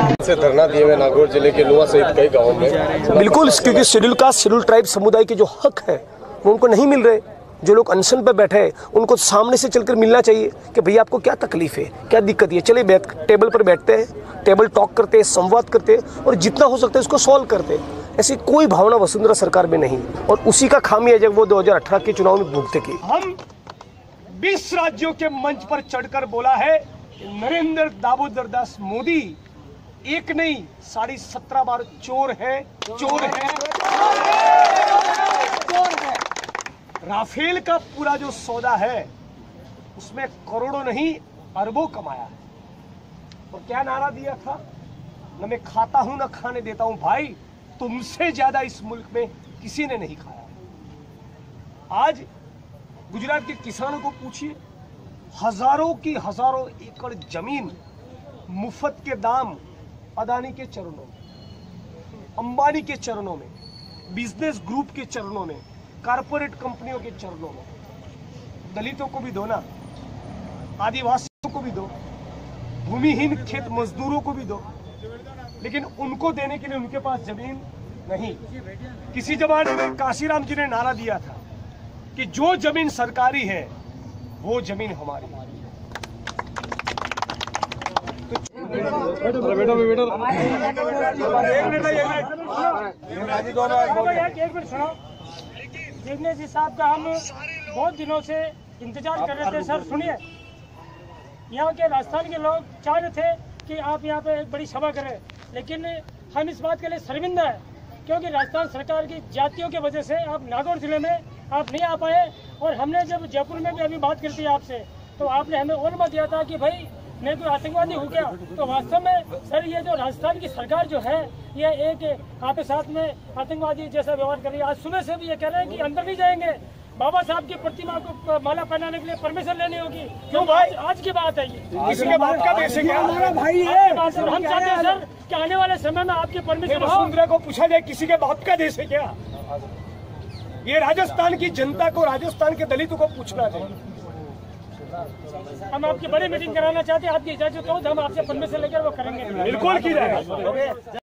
से धरना दिए हुए नागौर जिले के नुआ सहित कई गाँवों में। बिल्कुल, क्योंकि शेड्यूल कास्ट शेड्यूल ट्राइब समुदाय के जो हक है वो उनको नहीं मिल रहे। जो लोग अनशन पर बैठे हैं उनको सामने से चलकर मिलना चाहिए कि भैया आपको क्या तकलीफ है, क्या दिक्कत है, चलिए टेबल पर बैठते हैं, टेबल टॉक करते हैं, संवाद करते हैं और जितना हो सकता है उसको सॉल्व करते हैं। ऐसी कोई भावना वसुंधरा सरकार में नहीं और उसी का खामी है जब वो 2018 के चुनाव में भुगते की। हम 20 राज्यों के मंच पर चढ़कर बोला है नरेंद्र दामोदर दास मोदी एक नहीं 17.5 बार चोर है, चोर है, चोर है। राफेल का पूरा जो सौदा है उसमें करोड़ों नहीं अरबों कमाया है। और क्या नारा दिया था, न मैं खाता हूं न खाने देता हूं। भाई तुमसे ज्यादा इस मुल्क में किसी ने नहीं खाया। आज गुजरात के किसानों को पूछिए, हजारों एकड़ जमीन मुफ्त के दाम अदानी के चरणों में, अंबानी के चरणों में, बिजनेस ग्रुप के चरणों में, कारपोरेट कंपनियों के चरणों में। दलितों को भी दो ना, आदिवासियों को भी दो, भूमिहीन खेत मजदूरों को भी दो, लेकिन उनको देने के लिए उनके पास जमीन नहीं। किसी जमाने में काशीराम जी ने नारा दिया था कि जो जमीन सरकारी है वो जमीन हमारी। एक मिनट सुनो। देखने जी साहब का हम बहुत दिनों से इंतजार कर रहे थे। सर सुनिए, यहाँ के राजस्थान के लोग चाह रहे थे कि आप यहाँ पे एक बड़ी सभा करें, लेकिन हम इस बात के लिए शर्मिंदा है क्योंकि राजस्थान सरकार की जातियों की वजह से आप नागौर जिले में आप नहीं आ पाए। और हमने जब जयपुर में भी अभी बात करती है आपसे, तो आपने हमें और मत दिया था कि भाई मैं कोई आतंकवादी हूँ क्या। तो वास्तव में सर ये जो राजस्थान की सरकार जो है ये एक आपके साथ में आतंकवादी जैसा व्यवहार कर रही है। आज सुबह से भी ये कह रहे हैं कि अंदर नहीं जाएंगे, बाबा साहब की प्रतिमा को माला पहनाने के लिए परमिशन लेनी होगी। क्यों भाई, आज की बात है ये, किसी के बात का देश है क्या हमारा भाई है। हम चाहते हैं सर कि आने वाले समय में आपकी परमिशन हो। वसुंधरा को पूछा जाए किसी के बात का देश है क्या। ये राजस्थान की जनता को, राजस्थान के दलितों को पूछना चाहिए। हम आपकी बड़ी मीटिंग कराना चाहते हैं, आपकी इजाजत हो तो हम आपसे परमिशन लेकर वो करेंगे। बिल्कुल की जाएगा।